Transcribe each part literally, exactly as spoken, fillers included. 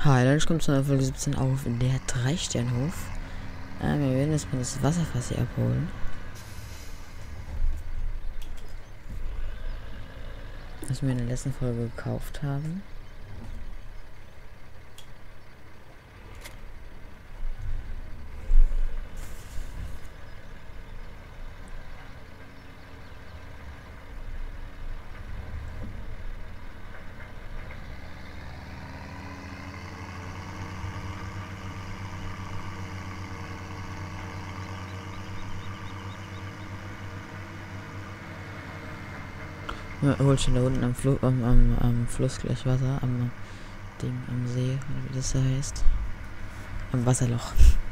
Hi, dann kommt zu einer Folge siebzehn auf der Drei-Sternhof. Äh, wir werden jetzt mal das Wasserfass hier abholen. Was wir in der letzten Folge gekauft haben. Ja, holt schon da unten am, Flu am, am, am Fluss gleich Wasser, am Ding, am See, oder wie das da heißt. Am Wasserloch.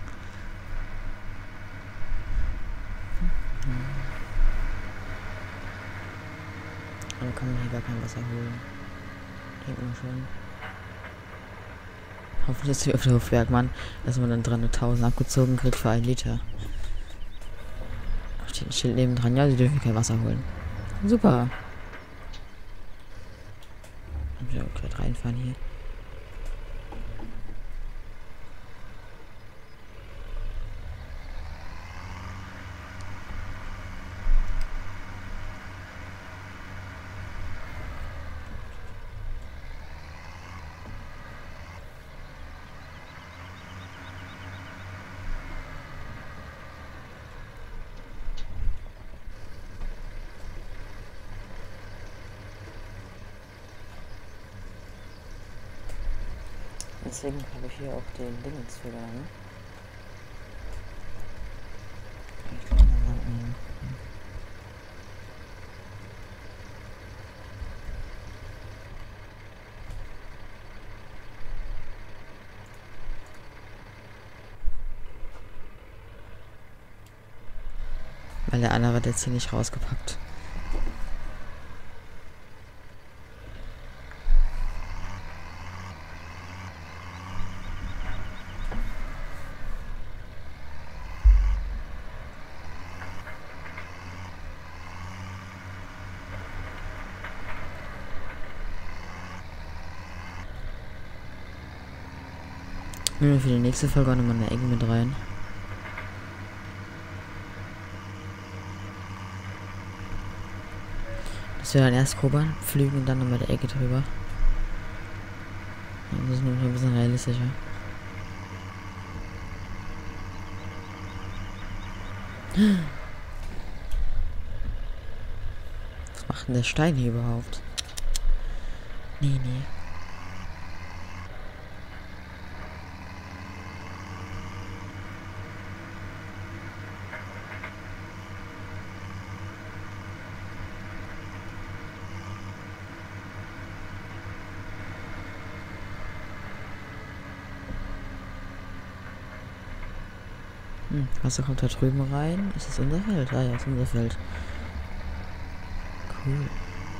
Aber kann man hier gar kein Wasser holen. Denkt man schon. Hoffentlich ist hier auf der Hofwerkmann, dass man dann dreihunderttausend abgezogen kriegt für ein Liter. Da steht ein Schild neben dran, ja, sie dürfen kein Wasser holen. Super. Ich muss ja gerade reinfahren hier. Deswegen habe ich hier auch den Dingens für genommen. Ich glaube, mal sagen, weil der andere hat jetzt hier nicht rausgepackt. Nehmen wir für die nächste Folge auch nochmal eine Ecke mit rein. Dass wir dann erst grob pflügen und dann nochmal die Ecke drüber. Das ist nämlich ein bisschen realistischer. Was macht denn der Stein hier überhaupt? Nee, nee. Hm, Wasser kommt da drüben rein. Ist das unser Feld? Ah ja, ist unser Feld. Cool.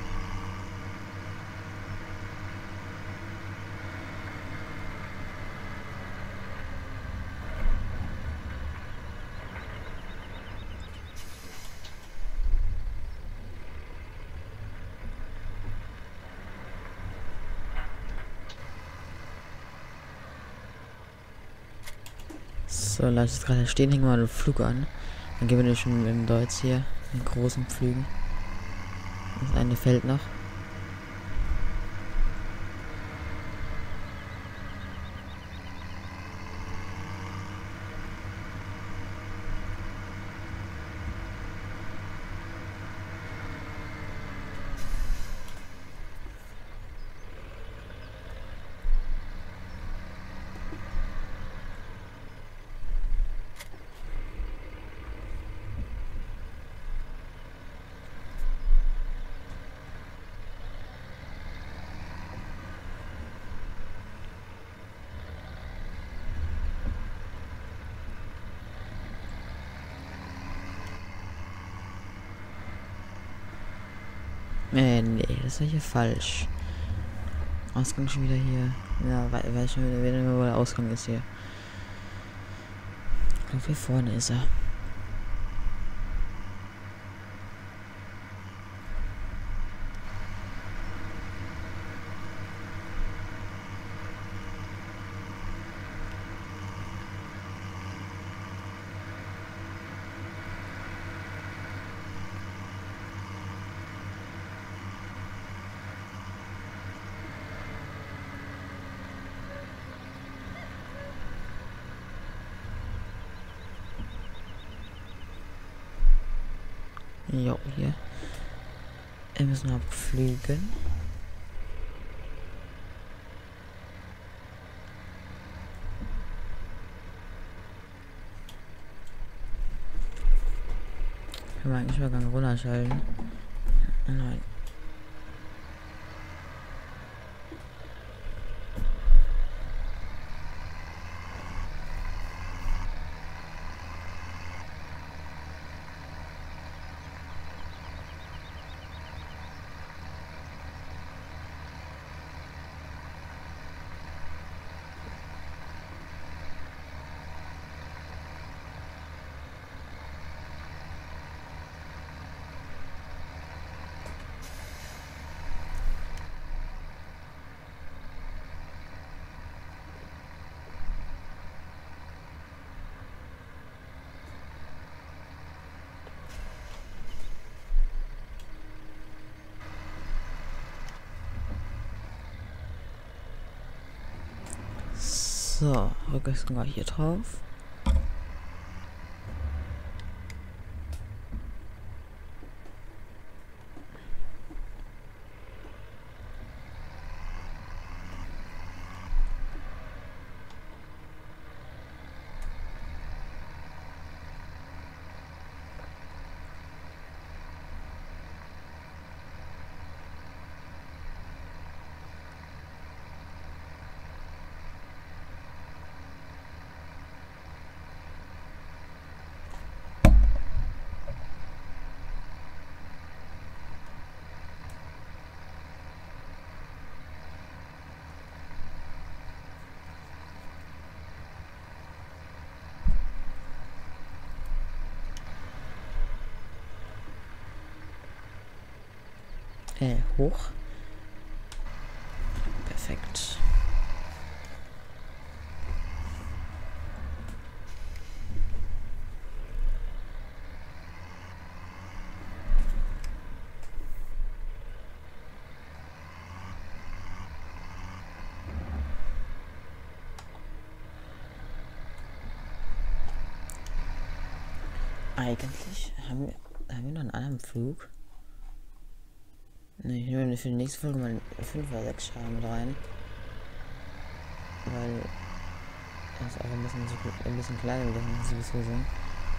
So, lass es gerade stehen, hängen wir mal den Flug an. Dann gehen wir schon im Deutsch hier, in großen Pflügen. Das eine fällt noch. Äh, nee, das war hier falsch. Ausgang schon wieder hier. Ja, we weiß schon wieder, wo der Ausgang ist hier. Ich glaube, hier vorne ist er. Jo, hier. Wir müssen abfliegen. Können wir eigentlich mal ganz runterschalten? Nein. So, rückwärts wir hier drauf. Äh, hoch. Perfekt. Eigentlich haben wir, haben wir noch einen anderen Flug. Ne, ich nehme für die nächste Folge mal fünf oder sechs Schar mit rein. Weil das auch ein bisschen, ein bisschen kleiner wird, das ist sowieso so.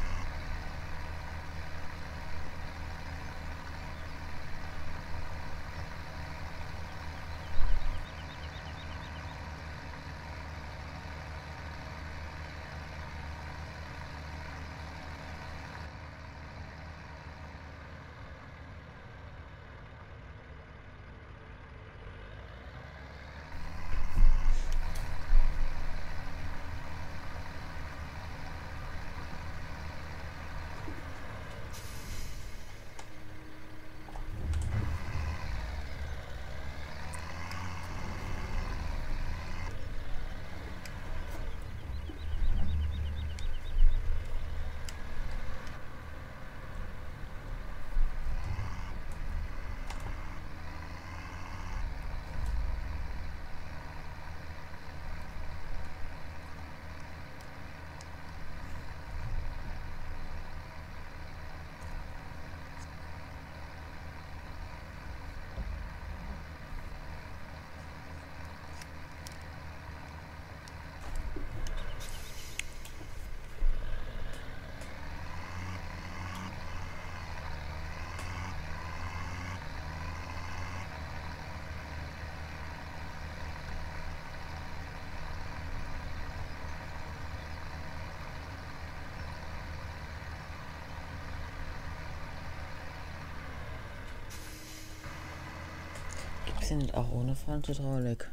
Sind auch ohne Fronthydraulik.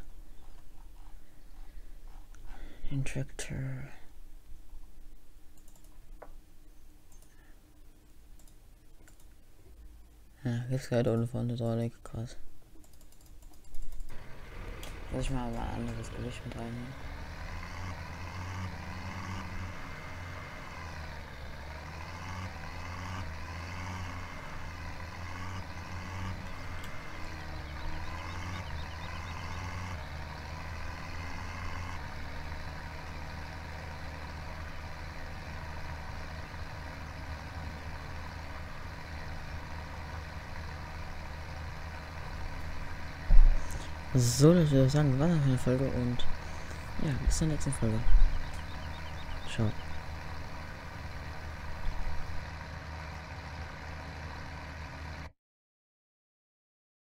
Intractor. Ja, gibt's gerade ohne Fronthydraulik. Krass. Muss ich mal ein anderes Gewicht mit reinnehmen. So, das würde ich sagen, war noch eine Folge und ja, bis zur nächsten Folge. Ciao.